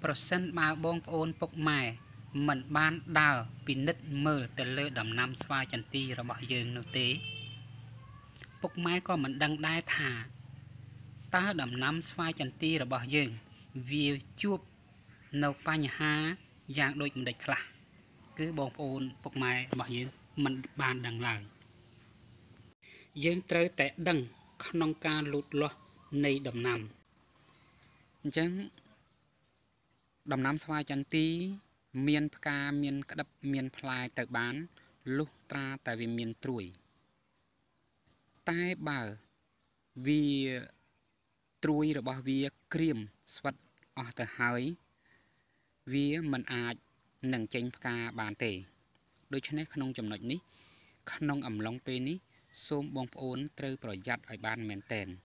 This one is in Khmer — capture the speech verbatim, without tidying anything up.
ប្រសិនបើបងប្អូនពុកម៉ែមិនបានដើរពិនិត្យមើលទៅលើដំណាំស្វាយចន្ទីរបស់យើងនោះទេពុកម៉ែក៏មិនដឹងដែរថាតើដំណាំស្វាយចន្ទីរបស់យើងវាជួបនៅបញ្ហាយ៉ាងដូចម្ដេចខ្លះគឺបងប្អូនពុកម៉ែរបស់យើងមិនបានដឹងឡើយយើងត្រូវតែដឹងក្នុងការលូតលាស់នៃដំណាំអញ្ចឹងដំណាំស្វាយចន្ទីមានផ្កាមានក្តឹបមានផ្លែទៅបានលុះត្រាតែវាមានត្រួយតែបើវាត្រួយរបស់វាក្រៀមស្វិតអស់ទៅហើយវាមិនអាចនឹងចេញផ្កាបានទេដូច្នេះក្នុងចំណុចនេះក្នុងអំឡុងពេលនេះសូមបងប្អូនត្រូវប្រយ័ត្នឲ្យបានមែនទែន